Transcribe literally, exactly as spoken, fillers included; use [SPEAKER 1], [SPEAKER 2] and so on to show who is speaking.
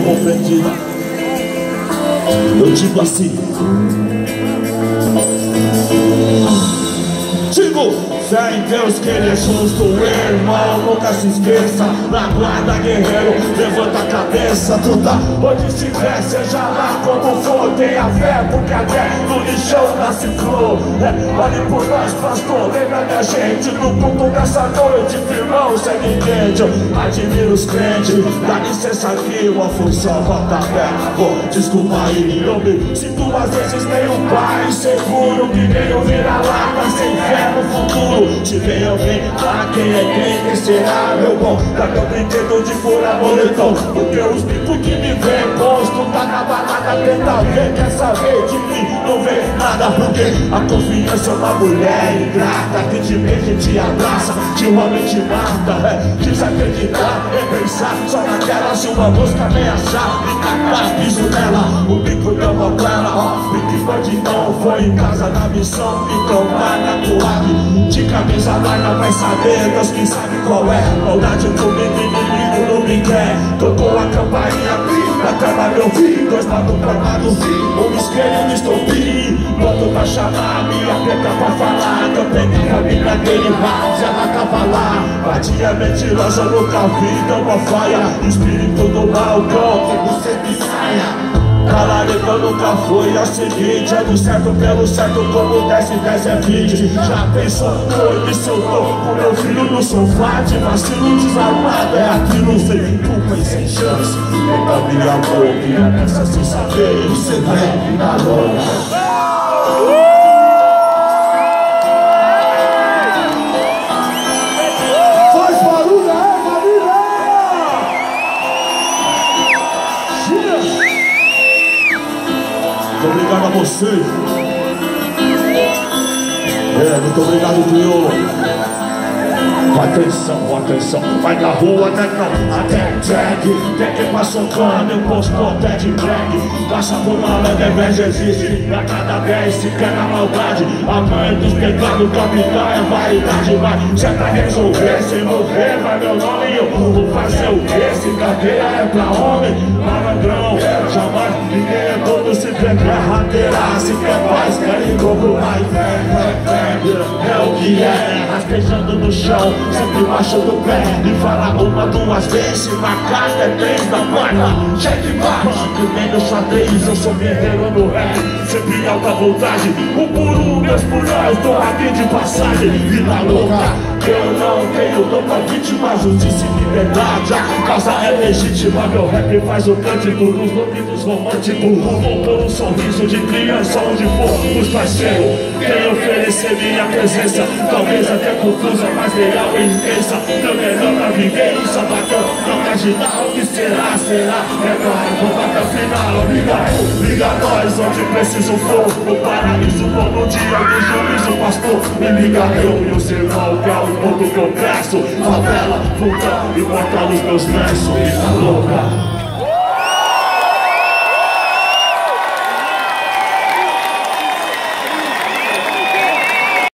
[SPEAKER 1] compreendida. Eu digo assim, digo, fé em Deus que Ele é justo, irmão, nunca se esqueça. Na guarda, guerreiro, levanta a cabeça. Tu tá onde estiver, seja lá como for, tenha fé, porque até no lixão nasce flor. É, olhe por nós, pastor, lembra da gente no culto dessa noite, irmão, cê me entende. Admiro os crentes, dá licença aqui, uma função, bota fé. Pô, desculpa aí, eu me sinto às vezes meio pai, seguro que nem eu vira-lata, sem fé no futuro. Se vem alguém lá, quem é quem, quem será, meu bom? Dá meu brinquedo de furar moletom, porque os bicos que me vê posto tá na balada, tenta ver, quer saber de mim, não vê nada, porque a confiança é uma mulher ingrata, que te beija e te abraça, te rouba e te mata. É, desacreditar, é pensar só naquela, se uma mosca ameaçar e catar piso nela, o bico deu uma plana, ó, bico bandidão, foi em casa na missão, então tá na coave, de camisa larga vai saber, Deus que sabe qual é, maldade comigo, inimigo não me quer, tocou a campainha, na cama meu filho, dois manos tramados, um isqueiro e um estopim, boto pra chamar, minha preta pra falar, que eu peguei a mina dele, mas ela tava lá, batia mentirosa, nunca vi, deu uma falha, espírito do balcão, que você me saia. Caralho, eu nunca fui, é o seguinte, é do certo pelo certo, como desce, desce é vinte. Já pensou, foi, me soltou com meu filho no sofá, de vacilo desarmado, é aquilo sem culpa e sem chance. Então minha boca, nessa sem saber, você vem vida louca. Muito obrigado a vocês. É, muito obrigado, crioulo. Atenção, atenção, vai na rua, né não, até drag. Tem que passar um cano, eu posto até de drag. Passa por malandro, inveja existe pra cada vez, se quer na maldade. A mãe dos pecados, capitão é vaidade. Mas já tá resolver, se morrer vai meu nome e eu vou fazer o quê? Se cadeira é pra homem, malandrão, jamais ninguém é todo, se quer rateira, se quer paz, quer ir dobro, vai, vem, vem, vem. É o que é, raspejando no chão, sempre embaixo do pé, e fala uma, duas vezes, macaco é três da quarta, cheque bate, que nem no xadrez, eu sou guerreiro no rap, sempre alta vontade, um por um, meus por nós, tô aqui de passagem, vida louca. Eu não tenho dom pra vítima, justiça e liberdade. A causa é legítima, meu rap faz o cântico nos ouvidos românticos. Vou pôr um sorriso de criança onde for os parceiros. Quem oferecer minha presença, talvez até confusa, mas real e intensa. Meu melhor na vingança, bateu, não imaginar o que será, será. É nóis, vou até o final, liga eu, liga nós, onde preciso for. O paraíso, bom no dia do juízo, pastor. Me liga eu e o sermão, que é o ponto que eu peço. Favela, vulcão, imortal nos meus versos, vida louca.